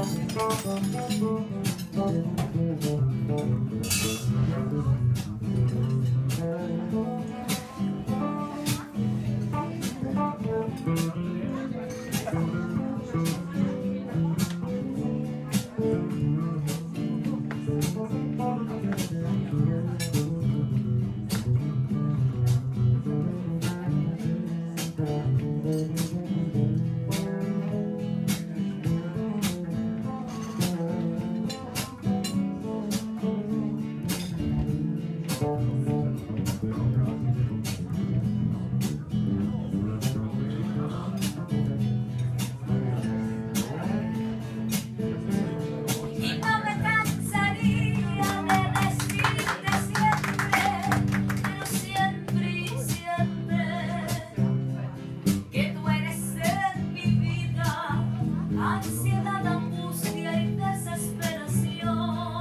Ansiedad, angustia y desesperación.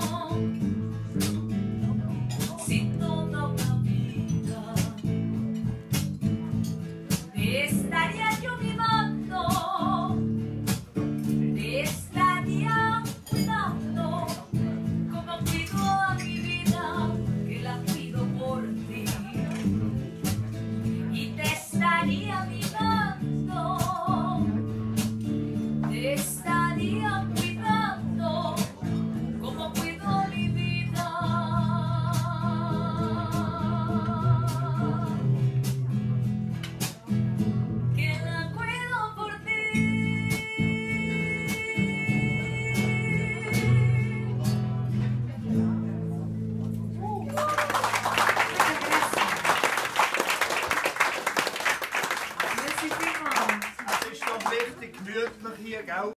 Si toda una vida te estaría yo mimando, te estaría cuidando como cuido a mi vida, que la cuido por ti, y te estaría mimando. Te estaría cuidando como cuido mi vida. Que la cuido por ti. Es ist noch richtig gemütlich hier, gell?